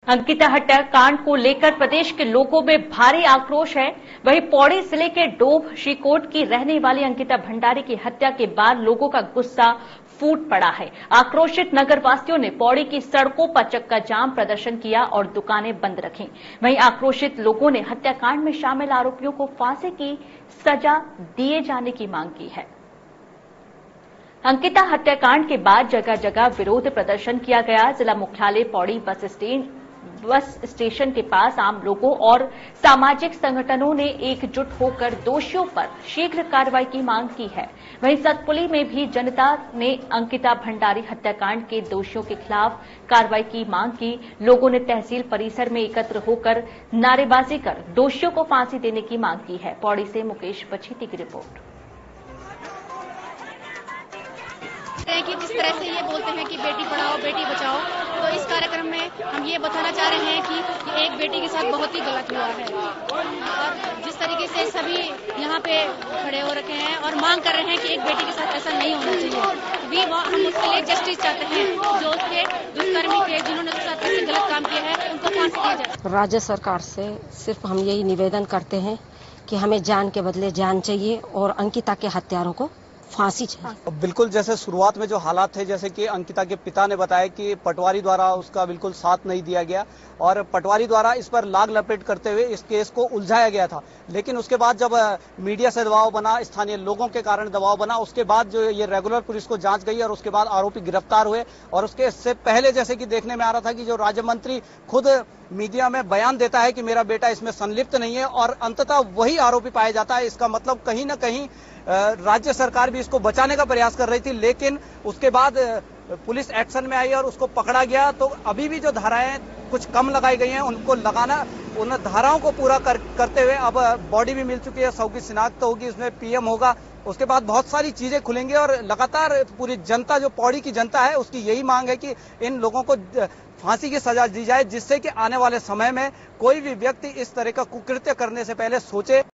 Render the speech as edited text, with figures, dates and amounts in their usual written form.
अंकिता हत्याकांड को लेकर प्रदेश के लोगों में भारी आक्रोश है। वहीं पौड़ी जिले के डोभ श्रीकोट की रहने वाली अंकिता भंडारी की हत्या के बाद लोगों का गुस्सा फूट पड़ा है। आक्रोशित नगरवासियों ने पौड़ी की सड़कों पर चक्का जाम प्रदर्शन किया और दुकानें बंद रखीं। वहीं आक्रोशित लोगों ने हत्याकांड में शामिल आरोपियों को फांसी की सजा दिए जाने की मांग की है। अंकिता हत्याकांड के बाद जगह जगह विरोध प्रदर्शन किया गया। जिला मुख्यालय पौड़ी बस स्टेशन के पास आम लोगों और सामाजिक संगठनों ने एकजुट होकर दोषियों पर शीघ्र कार्रवाई की मांग की है। वहीं सतपुली में भी जनता ने अंकिता भंडारी हत्याकांड के दोषियों के खिलाफ कार्रवाई की मांग की। लोगों ने तहसील परिसर में एकत्र होकर नारेबाजी कर दोषियों को फांसी देने की मांग की है। पौड़ी से मुकेश बछीती की रिपोर्ट। कि जिस तरह से ये बोलते हैं कि बेटी पढ़ाओ बेटी बचाओ, तो इस कार्यक्रम में हम ये बताना चाह रहे हैं कि एक बेटी के साथ बहुत ही गलत हुआ है और जिस तरीके से सभी यहाँ पे खड़े हो रखे हैं और मांग कर रहे हैं कि एक बेटी के साथ ऐसा नहीं होना चाहिए। हम उसके लिए जस्टिस चाहते हैं, जो उसके दुष्कर्मी थे, जिन्होंने उसके साथ ऐसे गलत काम किया है, उनको फांसी दिया जाए। राज्य सरकार से सिर्फ हम यही निवेदन करते हैं कि हमें जान के बदले जान चाहिए और अंकिता के हत्यारों को फांसी चाहिए। बिल्कुल, जैसे शुरुआत में जो हालात थे, जैसे कि अंकिता के पिता ने बताया कि पटवारी द्वारा उसका बिल्कुल साथ नहीं दिया गया और पटवारी द्वारा इस पर लाग लपेट करते हुए इस केस को उलझाया गया था। लेकिन उसके बाद जब मीडिया से दबाव बना, स्थानीय लोगों के कारण दबाव बना, उसके बाद जो ये रेगुलर पुलिस को जांच गई और उसके बाद आरोपी गिरफ्तार हुए। और उसके से पहले जैसे कि देखने में आ रहा था कि जो राज्य मंत्री खुद मीडिया में बयान देता है कि मेरा बेटा इसमें संलिप्त नहीं है और अंततः वही आरोपी पाया जाता है। इसका मतलब कहीं ना कहीं राज्य सरकार भी इसको बचाने का प्रयास कर रही थी, लेकिन उसके बाद पुलिस एक्शन में आई और उसको पकड़ा गया। तो अभी भी जो धाराएं कुछ कम लगाई गई हैं, उनको लगाना, उन धाराओं को पूरा करते हुए अब बॉडी भी मिल चुकी है, शव की शिनाख्त होगी, उसमें पीएम होगा, उसके बाद बहुत सारी चीजें खुलेंगी और लगातार पूरी जनता, जो पौड़ी की जनता है, उसकी यही मांग है कि इन लोगों को फांसी की सजा दी जाए, जिससे कि आने वाले समय में कोई भी व्यक्ति इस तरह का कुकृत्य करने से पहले सोचे।